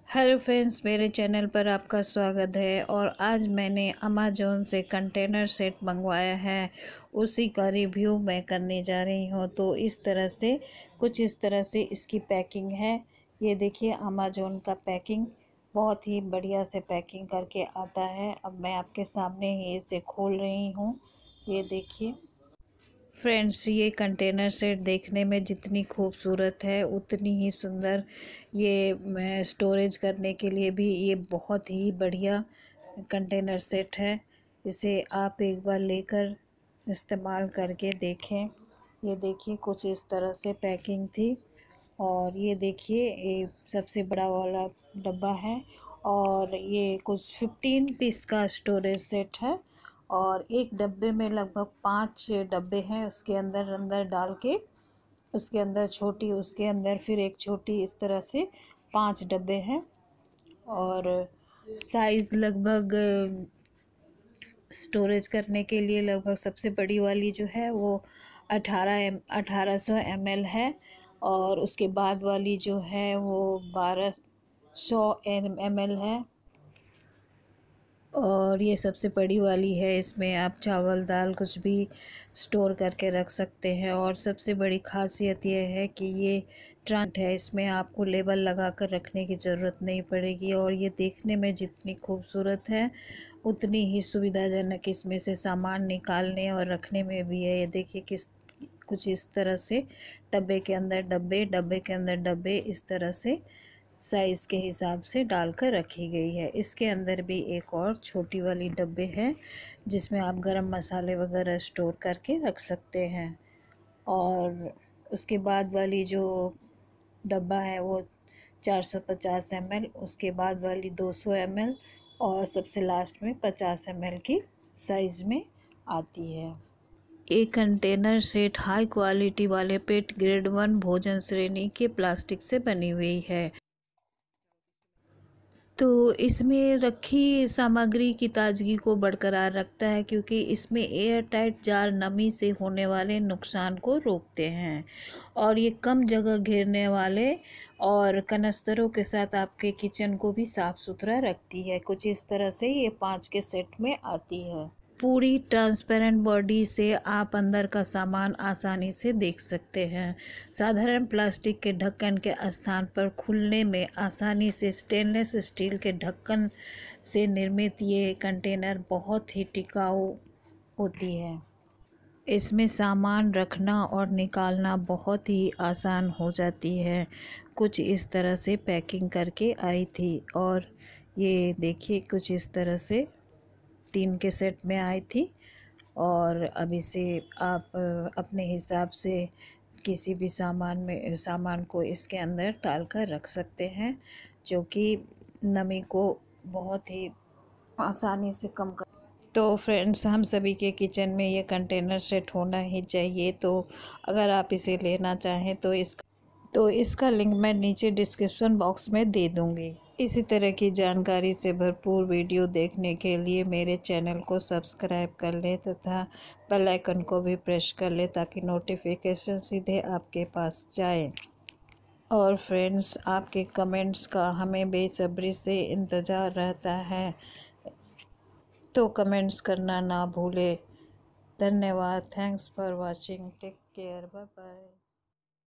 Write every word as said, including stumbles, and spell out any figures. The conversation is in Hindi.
हेलो फ्रेंड्स, मेरे चैनल पर आपका स्वागत है। और आज मैंने अमेज़ॉन से कंटेनर सेट मंगवाया है, उसी का रिव्यू मैं करने जा रही हूँ। तो इस तरह से कुछ इस तरह से इसकी पैकिंग है। ये देखिए, अमेज़ॉन का पैकिंग बहुत ही बढ़िया से पैकिंग करके आता है। अब मैं आपके सामने ही इसे खोल रही हूँ। ये देखिए फ्रेंड्स, ये कंटेनर सेट देखने में जितनी खूबसूरत है उतनी ही सुंदर ये स्टोरेज करने के लिए भी ये बहुत ही बढ़िया कंटेनर सेट है। इसे आप एक बार लेकर इस्तेमाल करके देखें। ये देखिए, कुछ इस तरह से पैकिंग थी। और ये देखिए, ये सबसे बड़ा वाला डब्बा है और ये कुछ फिफ्टीन पीस का स्टोरेज सेट है। और एक डब्बे में लगभग पाँच डब्बे हैं, उसके अंदर अंदर डाल के, उसके अंदर छोटी, उसके अंदर फिर एक छोटी, इस तरह से पांच डब्बे हैं। और साइज़ लगभग स्टोरेज करने के लिए लगभग सबसे बड़ी वाली जो है वो अठारह एम अठारह सौ एम एल है। और उसके बाद वाली जो है वो बारह सौ एम एल है। और ये सबसे बड़ी वाली है, इसमें आप चावल दाल कुछ भी स्टोर करके रख सकते हैं। और सबसे बड़ी खासियत ये है कि ये ट्रांसपेरेंट है, इसमें आपको लेबल लगा कर रखने की ज़रूरत नहीं पड़ेगी। और ये देखने में जितनी खूबसूरत है उतनी ही सुविधाजनक इसमें से सामान निकालने और रखने में भी है। ये देखिए, किस कुछ इस तरह से डब्बे के अंदर डब्बे डब्बे के अंदर डब्बे इस तरह से साइज़ के हिसाब से डालकर रखी गई है। इसके अंदर भी एक और छोटी वाली डब्बे है जिसमें आप गरम मसाले वगैरह स्टोर करके रख सकते हैं। और उसके बाद वाली जो डब्बा है वो चार सौ पचास एम एल, उसके बाद वाली दो सौ एम एल और सबसे लास्ट में पचास एम एल की साइज़ में आती है। एक कंटेनर सेट हाई क्वालिटी वाले पेट ग्रेड वन भोजन श्रेणी के प्लास्टिक से बनी हुई है। तो इसमें रखी सामग्री की ताजगी को बरकरार रखता है, क्योंकि इसमें एयर टाइट जार नमी से होने वाले नुकसान को रोकते हैं। और ये कम जगह घेरने वाले और कनस्तरों के साथ आपके किचन को भी साफ़ सुथरा रखती है। कुछ इस तरह से ये पाँच के सेट में आती है। पूरी ट्रांसपेरेंट बॉडी से आप अंदर का सामान आसानी से देख सकते हैं। साधारण प्लास्टिक के ढक्कन के स्थान पर खुलने में आसानी से स्टेनलेस स्टील के ढक्कन से निर्मित ये कंटेनर बहुत ही टिकाऊ होती है। इसमें सामान रखना और निकालना बहुत ही आसान हो जाती है। कुछ इस तरह से पैकिंग करके आई थी। और ये देखिए, कुछ इस तरह से तीन के सेट में आई थी। और अब इसे आप अपने हिसाब से किसी भी सामान में सामान को इसके अंदर डालकर रख सकते हैं, जो कि नमी को बहुत ही आसानी से कम कर। तो फ्रेंड्स, हम सभी के किचन में ये कंटेनर सेट होना ही चाहिए। तो अगर आप इसे लेना चाहें तो इस तो इसका लिंक मैं नीचे डिस्क्रिप्शन बॉक्स में दे दूँगी। इसी तरह की जानकारी से भरपूर वीडियो देखने के लिए मेरे चैनल को सब्सक्राइब कर लें तथा बेल आइकन को भी प्रेस कर लें, ताकि नोटिफिकेशन सीधे आपके पास जाए। और फ्रेंड्स, आपके कमेंट्स का हमें बेसब्री से इंतज़ार रहता है, तो कमेंट्स करना ना भूलें। धन्यवाद। Thanks for watching. Take care. Bye bye.